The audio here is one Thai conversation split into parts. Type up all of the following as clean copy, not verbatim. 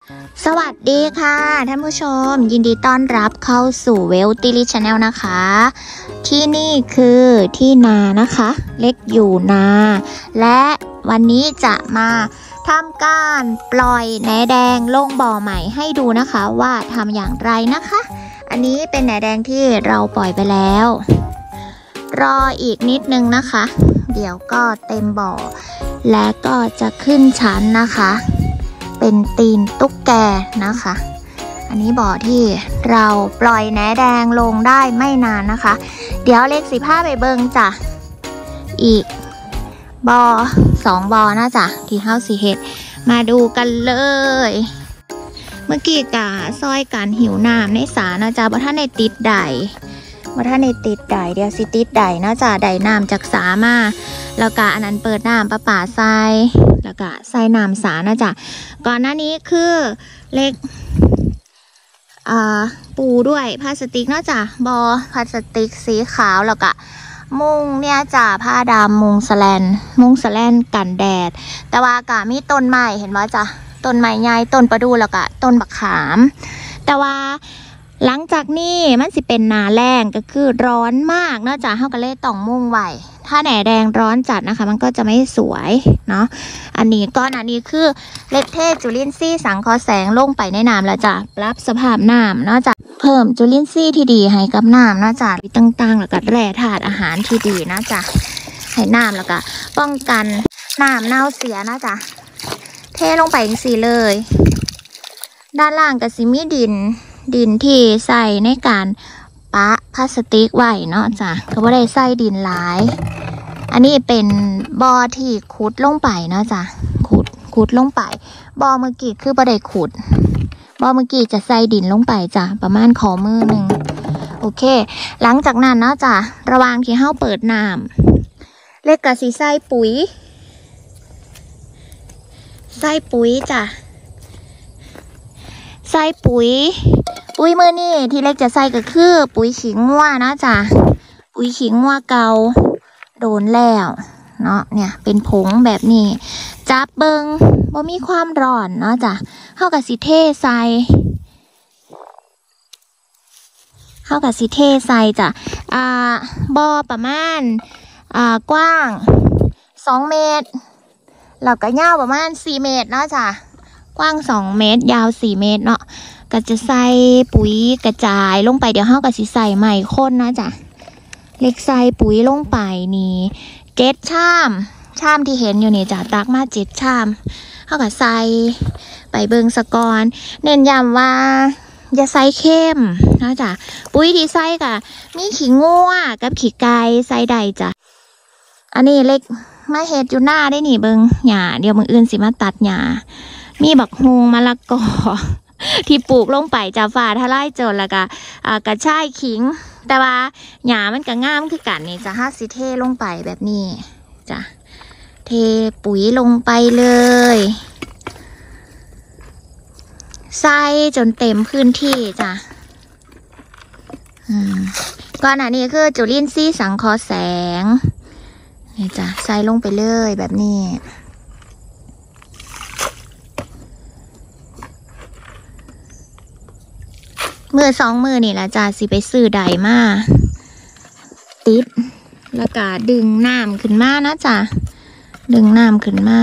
สวัสดีค่ะท่านผู้ชมยินดีต้อนรับเข้าสู่เวลติลิชแนลนะคะที่นี่คือที่นานะคะเล็กอยู่นาและวันนี้จะมาทำการปล่อยแหนแดงลงบ่อใหม่ให้ดูนะคะว่าทำอย่างไรนะคะอันนี้เป็นแหนแดงที่เราปล่อยไปแล้วรออีกนิดนึงนะคะเดี๋ยวก็เต็มบ่อและก็จะขึ้นชั้นนะคะเป็นตีนตุ๊กแกนะคะอันนี้บ่อที่เราปล่อยแหนแดงลงได้ไม่นานนะคะเดี๋ยวเลข15ไปเบิงจ้ะอีกบ่อ2บ่อนะจ๊ะที่เฮาสิเฮ็ดมาดูกันเลยเมื่อกี้กะซอยการหิวน้ำในสานะจ๊ะบ่ท่านในติดใดเดี๋ยวสิติดใดนะจ๊ะใดน้ำจากสามาแล้วก็อันนั้นเปิดน้ำประปาใส่แล้วก็ใส่น้ำสานะจ๊ะก่อนหน้านี้คือเล็กปูด้วยพลาสติกนะจ๊ะบอพลาสติกสีขาวแล้วก็มุงเนี่ยจ้ะผ้าดำมุงสแลนกันแดดแต่ว่ากะมีต้นไม้เห็นว่าจ้ะต้นไม้ใหญ่ต้นประดู่แล้วก็ต้นบักขามแต่ว่าหลังจากนี้มันสิเป็นหน้าแล้งก็คือร้อนมากเนาะจ้ะเฮาก็เลยต้องมุ่งไว้ถ้าแหนแดงร้อนจัดนะคะมันก็จะไม่สวยเนาะอันนี้คือเล็กเทศจุลินทรีย์สังเคราะห์แสงลงไปในน้ำแล้วจ้ะปรับสภาพน้ำเนาะจ้ะเพิ่มจุลินทรีย์ที่ดีให้กับน้ำเนาะจ้ะต่างๆแล้วก็แร่ธาตุอาหารที่ดีนะจ้ะให้น้ำแล้วก็ป้องกันน้ำเน่าเสียนะจ้ะเทลงไปอย่างสี่เลยด้านล่างก็สิมีดินที่ใส่ในการปะพลาสติกไว้เนาะจ้ะก็บ่ได้ใส่ดินหลายอันนี้เป็นบ่อที่ขุดลงไปเนาะจ้ะขุดลงไปบ่อเมื่อกี้คือบ่ได้ขุดบ่อเมื่อกี้จะใส่ดินลงไปจ้ะประมาณข้อมือหนึ่งโอเคหลังจากนั้นเนาะจ้ะระหว่างที่เฮาเปิดน้ำเล็กกะสิใส่ปุ๋ยจ้ะใส่ปุ๋ยมือนี่ที่เล็กจะใส่ก็คือปุ๋ยขี้งัวนะจ้ะปุ๋ยขี้งัวเก่าโดนแล้วเนาะเนี่ยเป็นผงแบบนี้จับเบิงบ่มีความร้อนเนาะจ้ะเฮากับสิเทใส่จ้ะบ่อประมาณกว้าง2 เมตรแล้วก็ยาวประมาณ4 เมตรเนาะจ้ะกว้าง2 เมตรยาว4 เมตรเนาะก็จะใส่ปุ๋ยกระจายลงไปเดี๋ยวเฮาก็สิใส่ใหม่ข้นนะจ้ะเล็กใส่ปุ๋ยลงไปนี่7 ชามที่เห็นอยู่นี่จ้ะตักมา7 ชามเฮาก็ใส่ไปเบิงสะกอนเน้นย้ำว่าอย่าใส่เข้มนะจ้ะปุ๋ยที่ใส่ก็มีขี้งัวกับขี้ไก่ใส่ได้จ้ะอันนี้เล็กมาเฮ็ดอยู่หน้าได้นี่เบิงหญ้าเดี๋ยวมื้ออื่นสิมาตัดหญ้ามีบักฮุงมะละกอที่ปลูกลงไปจากฝ่าทลายโจรแล้วก็กระชายขิงแต่ว่าหญ้ามันก็งามคือกันนี่จะสิเทลงไปแบบนี้จ้ะเทปุ๋ยลงไปเลยใส่จนเต็มพื้นที่จ้ะก่อนอันนี้คือจุลินทรีย์สังเคราะห์แสงนี่จ้ะใส่ลงไปเลยแบบนี้มือ2 มือนี่แหละจ้าสิไปซื้อใดมาติดแล้วก็ดึงน้ำขึ้นมานะจ้ะดึงน้ำขึ้นมา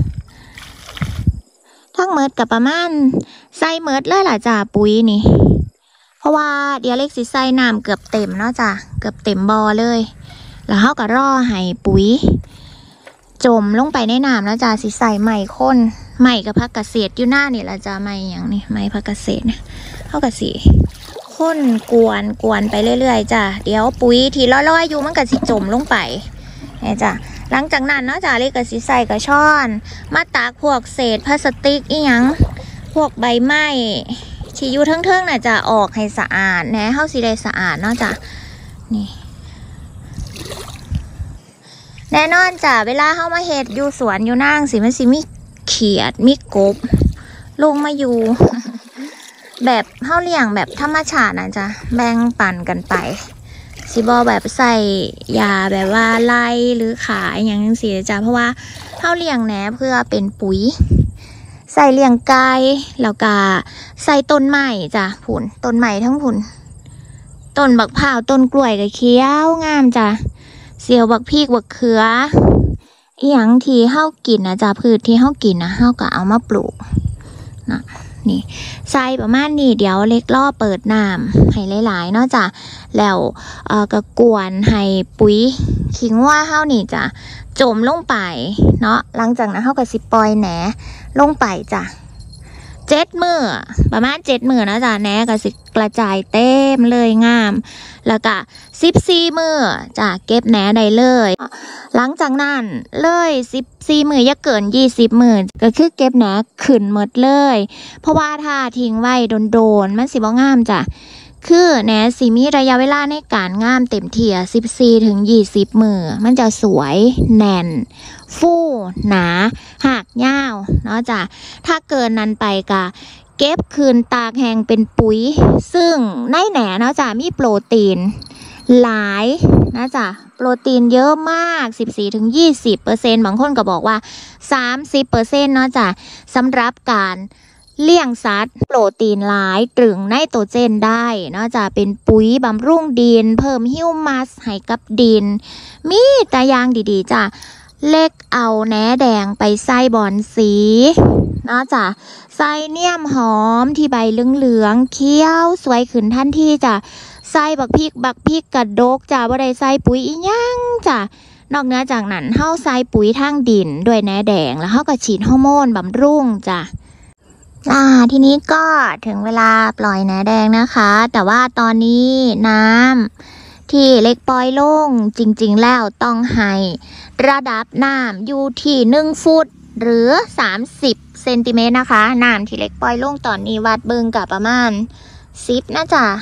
ทั้งเมิดกับประมาณใส่เมิดเลยล่ะจ้ะปุ๋ยนี่เพราะว่าเดี๋ยวเล็กสิใส่น้ำเกือบเต็มเนาะจ้ะเกือบเต็มบ่อเลยแล้วเขาก็รอให้ปุ๋ยจมลงไปในน้ำแล้วจ้ะสิใส่ใหม่ข้นใหม่กับผักเกษตรอยู่หน้านี่ละจ้ะใหม่อย่างนี้ใหม่ผักเกษตรเนี่ยเขาก็สิข้นกวนไปเรื่อยๆจ้ะเดี๋ยวปุ๋ยที่ลอยๆอยู่มันก็สิจมลงไปเนี่ยจ้ะหลังจากนั้นเนาะจ้ะเล็กก็สิใส่กระชอนมาตากพวกเศษพลาสติกอีหยังพวกใบไม้ที่อยู่เทิงๆน่ะจะออกให้สะอาดนะเฮาสิได้สะอาดเนาะจ้ะนี่แน่นอนจ้ะเวลาเฮามาเฮ็ดอยู่สวนอยู่นางสิมันสิมีเขียดมีกบลงมาอยู่แบบเฮาเลี้ยงแบบธรรมชาตินะจ๊ะแบ่งปันกันไปสิบอแบบใส่ยาแบบว่าไล่หรือขายอย่างนี้สิจ้ะเพราะว่าเฮาเลี้ยงแหนเพื่อเป็นปุ๋ยใส่เลี้ยงไก่แล้วก็ใส่ต้นไม้จ้ะผุนต้นไม้ทั้งผุนต้นบักพร้าวต้นกล้วยก็เขียวงามจ้ะเสียวบักพริกบักเขืออีหยังที่เฮากินนะจ้ะพืชที่เฮากินนะเฮาก็เอามาปลูกนะนี่ใส่ประมาณนี้เดี๋ยวเล็กล่อเปิดน้ำให้หลายๆเนาะจ้ะแล้วก็กวนให้ปุ๋ยขิงว่าเฮานี่จ้ะจมลงไปเนาะหลังจากนั้นเฮาก็สิปล่อยแหนลงไปจ้ะ7 มื้อประมาณ7 มื้อนะจ้ะแหนก็สิกระจายเต็มเลยงามแล้วก็14 มื้อจ้ะเก็บแหนได้เลยหลังจากนั้นเลย14 มื้ออย่าเกิน20 มื้อก็คือเก็บแหนขึ้นหมดเลยเพราะว่าถ้าทิ้งไว้โดนๆมันสิบ่งามจ้ะคือแหนสิมีระยะเวลาในการงามเต็มที่14 ถึง 20 มื้อมันจะสวยแน่นฟูหนาหักยาวเนาะจ้ะถ้าเกินนั้นไปก็เก็บคืนตากแห้งเป็นปุ๋ยซึ่งในแหนเนาะจ้ะมีโปรตีนหลายนะจ๊ะโปรตีนเยอะมาก 14-20% บางคนก็บอกว่า 30% เนาะจ้ะสำหรับการเลี้ยงสัตว์โปรตีนหลายตรึงไนโตรเจนได้เนาะจ้ะเป็นปุ๋ยบำรุงดินเพิ่มฮิวมัสให้กับดินมีแต่อย่างดีๆจ้ะเล็กเอาแหนแดงไปใส่บอนสีเนาะจ้ะใส่เนี่ยมหอมที่ใบเหลืองๆเขียวสวยขึ้นทันทีจ้ะใส่บักพริกกระดกจ้ะบ่ได้ใส่ปุ๋ยอีหยังจ้ะนอกเหนือจากนั้นเฮาใส่ปุ๋ยทางดินด้วยแหนแดงแล้วเฮาก็ฉีดฮอร์โมนบำรุงจ้ะทีนี้ก็ถึงเวลาปล่อยแหนแดงนะคะแต่ว่าตอนนี้น้ำที่เล็กปล่อยลงจริงๆแล้วต้องให้ระดับน้ำอยู่ที่1 ฟุตหรือ30 เซนติเมตรนะคะน้ำที่เล็กปล่อยลงตอนนี้วัดเบิ่งกับประมาณ10นะจ๊ะ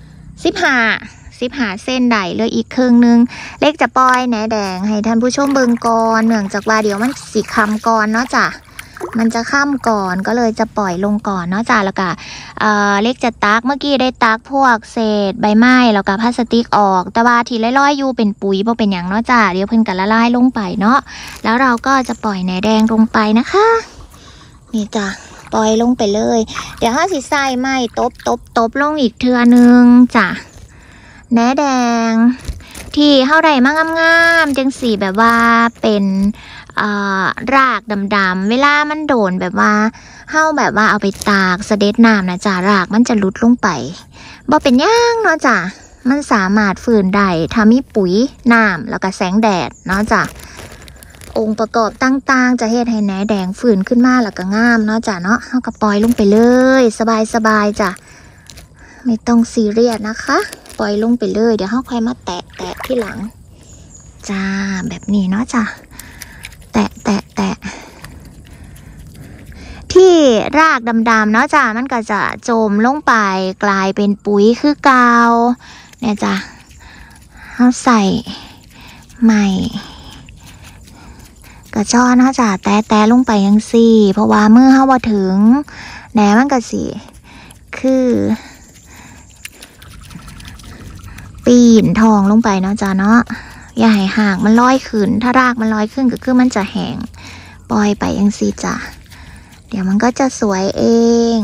15 เส้นใดเหลืออีกครึ่งนึงเล็กจะปล่อยแหนแดงให้ท่านผู้ชมเบิ่งก่อนเนื่องจากว่าเดี๋ยวมันสิค่ำก่อนเนาะจ้ะมันจะค่ำก่อนก็เลยจะปล่อยลงก่อนเนาะจ้ะแล้วก็เล็กจะตักเมื่อกี้ได้ตักพวกเศษใบไม้แล้วก็พลาสติกออกแต่ว่าที่ลอยๆอยู่เป็นปุ๋ยบ่เป็นอย่างเนาะจ้ะเดี๋ยวเพิ่นก็ละลายลงไปเนาะแล้วเราก็จะปล่อยแหนแดงลงไปนะคะนี่จ้ะปล่อยลงไปเลยเดี๋ยวสิใส่ไม้ตบลงอีกเทื่อนึงจ้ะแหนแดงที่เฮาได้มางามๆจังสีแบบว่าเป็นรากดำๆเวลามันโดนแบบว่าเฮาแบบว่าเอาไปตากเสด็จน้ำนะจ้ะรากมันจะหลุดลงไปบ่เป็นหยังเนาะจ้ะมันสามารถฝืนได้ถ้ามีปุ๋ยน้ำแล้วก็แสงแดดเนาะจ้ะองค์ประกอบต่างๆจะเฮ็ดให้แหนแดงฝืนขึ้นมาแล้วก็งามเนาะจ้ะเนาะเฮาก็ปล่อยลงไปเลยสบายๆจ้ะไม่ต้องซีเรียสนะคะปล่อยลงไปเลยเดี๋ยวเฮาค่อยมาแตะที่หลังจ้าแบบนี้เนาะจ้ะแตะที่รากดำๆเนาะจ้ะมันก็จะจมลงไปกลายเป็นปุ๋ยคือเกาเนี่ยจ้ะเอาใส่ใหม่กระชอนเนาะจ้ะแตะลงไปยังสี่เพราะว่าเมื่อเฮาว่าถึงแหนมันก็สิคือปีนทองลงไปเนาะจ้ะเนาะอย่าให้หากมันลอยขึ้นถ้ารากมันลอยขึ้นก็คือมันจะแห้งปล่อยไปยังสี่จ้ะเดี๋ยวมันก็จะสวยเอง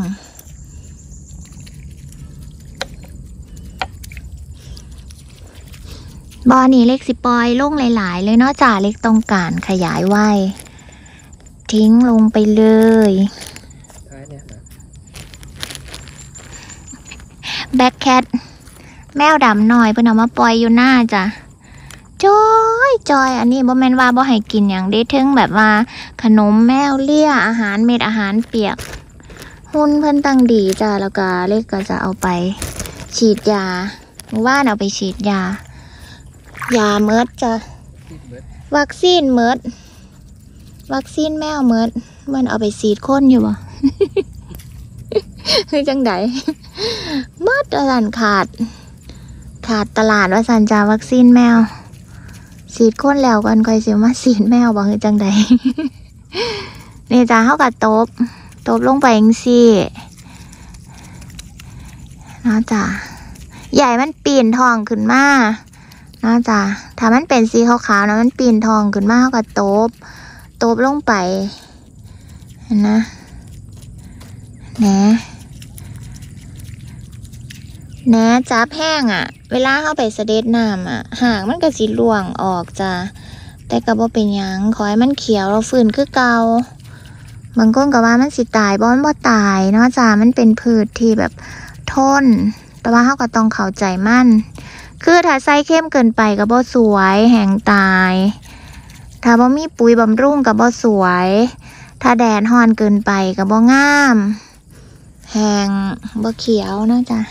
บ่อนี้เล็กสิปล่อยลงหลายๆเลยเนาะจ้ะเล็กต้องการขยายไว้ทิ้งลงไปเลยแบ็คแคทแมวดำหน่อยเพิ่นเอามาปล่อยอยู่หน้าจ้ะจอยอันนี้บ่แม่นว่าบ่ให้กินอย่างได้ถึงแบบว่าขนมแมวเลี่ยอาหารเม็ดอาหารเปียกหุ่นเพิ่นตั้งดีจ้ะแล้วก็เล็กก็จะเอาไปฉีดยาว่านเอาไปฉีดยาเมิดจ้ะวัคซีนเมิดวัคซีนแมวเมิดมันเอาไปฉีดคนอยู่บ่ คือจังไดเมิดว่าสันขาดตลาดว่าสันจ้าวัคซีนแมวฉีดคนแล้วกันค่อยสิมาฉีดแมวบ่คือจังใด นี่จ้าเฮาก็ตบลงไปจังซี่เนาะจ้าใหญ่มันปีนทองขึ้นมาเนาะจ้าถ้ามันเป็นสีขาวๆนะมันปีนทองขึ้นมาเฮาก็ตบลงไปเห็นนะนะจับแห้งเวลาเข้าไปเสด็จน้ำหางมันก็สิล่วงออกจ้ะแต่ก็บ่เป็นหยังขอให้มันเขียวเราฟื้นคือเก่าบางคนก็ว่ามันสิตายบ่ตายเนาะจ้ะมันเป็นพืชที่แบบทนแต่ว่าเขาก็ต้องเข้าใจมันคือถ้าใส่เข้มเกินไปก็บ่สวยแห้งตายถ้าบ่มีปุ๋ยบำรุงก็บ่สวยถ้าแดดร้อนเกินไปก็บ่งามแห้งบ่เขียวเนาะจ้ะ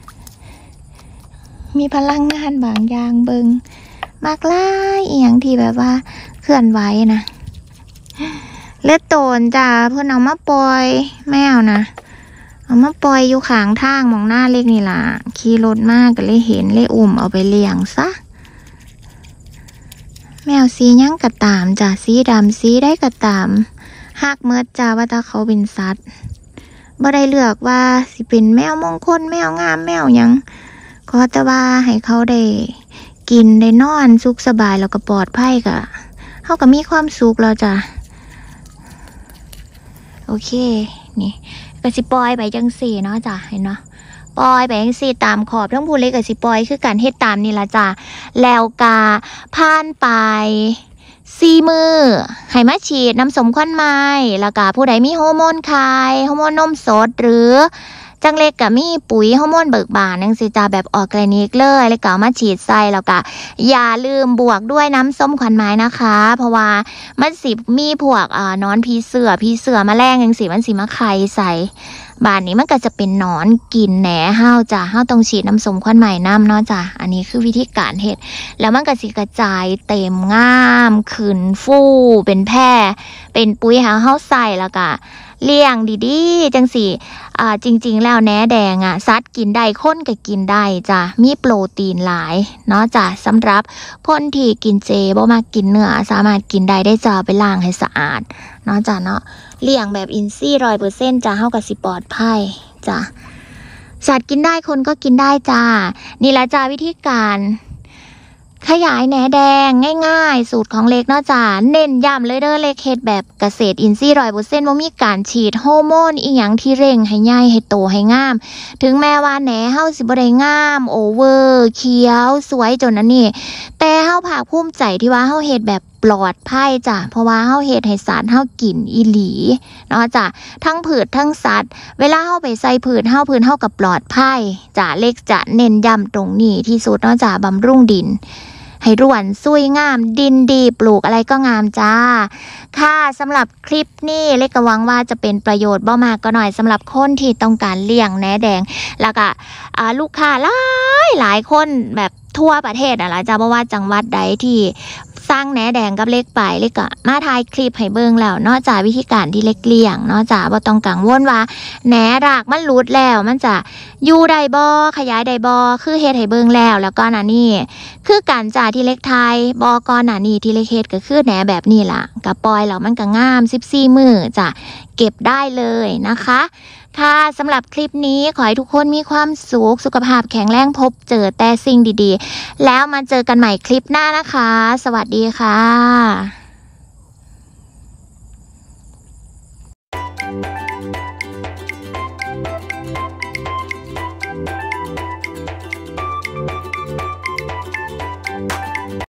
มีพลังงานบางอย่างเบิงมากล่ายอีหยังที่แบบว่าเคลื่อนไหวนะเลือดโตนจ้ะเพื่อนเอามาปล่อยแมวนะเอามาปล่อยอยู่ข้างทางมองหน้าเล็กนี่ล่ะขี่รถมากก็เลยเห็นเลยอุ้มเอาไปเลี้ยงซะแมวสียังกระตามจ้ะสีดำสีได้กระตามหักเมื่อจ้าว่าถ้าเขาเป็นสัตว์บ่ได้เลือกว่าสิเป็นแมวมงคลแมวงามแมวยังก็แต่ว่าให้เขาได้กินได้นอนสุขสบายแล้วก็ปลอดภัยก็เขาก็มีความสุขแล้วจ้ะโอเคนี่ก็สิปล่อยไปจังสี่เนาะจ้ะเห็นเนาะปล่อยไปจังสี่ตามขอบทั้งพูนเล็กกับสิปล่อยคือการเฮ็ดตามนี่ละจ้ะแล้วกาผ่านไป4 มื้อให้มาฉีดน้ำสมควันไม้แล้วก็ผู้ใดมีฮอร์โมนคายฮอร์โมนนมสดหรือจังเล็กกับมีปุ๋ยฮอร์โมนเบิกบานนั่งสิจ้าแบบออร์แกนิกเลยแล้วก็มาฉีดใส่แล้วก็อย่าลืมบวกด้วยน้ำส้มควันไม้นะคะเพราะว่ามันสิมีพวกนอนผีเสือแมลงยังสิมันสิมาไข่ใส่บานนี้มันก็จะเป็นหนอนกินแหน่ห้าวจ้ะห้าวต้องฉีดน้ำส้มควันไม้น้ำเนาะจ้ะอันนี้คือวิธีการเฮ็ดแล้วมันก็สิกระจายเต็มงามขึ้นฟูเป็นแพร่เป็นปุ๋ยหาห้าวใส่แล้วก็เลี้ยงดีๆจังสิจริงๆแล้วแหนแดงสัตว์กินได้คนก็กินได้จ้ะมีโปรตีนหลายเนาะจ้ะสำหรับคนที่กินเจบ่มากินเนื้อสามารถกินได้จ้ะไปล้างให้สะอาดเนาะจ้ะเนาะเลี้ยงแบบอินทรีย์100%จ้ะเฮาก็สิปลอดภัยจ้ะสัตว์กินได้คนก็กินได้จ้ะนี่แหละจ้ะวิธีการขยายแหนแดงง่ายๆสูตรของเล็กเนาะจ้ะเน้นย้ำเลยเด้อเล็กเฮ็ดแบบเกษตรอินทรีย์100%ว่ามีการฉีดฮอร์โมนอีหยังที่เร่งให้ใหญ่ให้โตให้งามถึงแม้ว่าแหนเฮาสิบ่ได้งามโอเวอร์เขียวสวยจนอันนี้แต่เฮาภาคภูมิใจที่ว่าเฮาเฮ็ดแบบปลอดภัยจ้ะเพราะว่าเฮาเฮ็ดให้สัตว์เฮากินอีหลีเนาะจ้ะทั้งพืชทั้งสัตว์เวลาเฮาไปใส่พืชเฮากับปลอดภัยจ้ะเล็กจะเน้นย้ำตรงนี้ที่สุดเนาะจ้ะบำรุงดินให้ร่วนซุยงามดินดีปลูกอะไรก็งามจ้าค่ะสำหรับคลิปนี้เล็กก็หวังว่าจะเป็นประโยชน์บ่มากก็หน่อยสำหรับคนที่ต้องการเลี้ยงแหนแดงแล้วก็ลูกค้าหลายคนแบบทั่วประเทศล่ะจ้าบ่ว่าจังหวัดใดที่สร้างแหนแดงกับเล็กไปเล็กก็มาถ่ายคลิปให้เบิ่งแล้วนอกจากวิธีการที่เล็กเลี้ยงนอกจากบ่ต้องกังวลว่าแหนรากมันหลุดแล้วมันจะอยู่ได้บ่ขยายได้บ่คือเฮ็ดให้เบิ่งแล้วก็นี่คือการจ่าที่เล็กไทยบอกรนี่ที่เล็กเฮ็ดก็คือแหนแบบนี้ล่ะกับปล่อยแล้วมันก็งาม14 มื้อจ้ะเก็บได้เลยนะคะค่ะสำหรับคลิปนี้ขอให้ทุกคนมีความสุขภาพแข็งแรงพบเจอแต่สิ่งดีๆแล้วมาเจอกันใหม่คลิปหน้านะคะสวัสดีค่ะ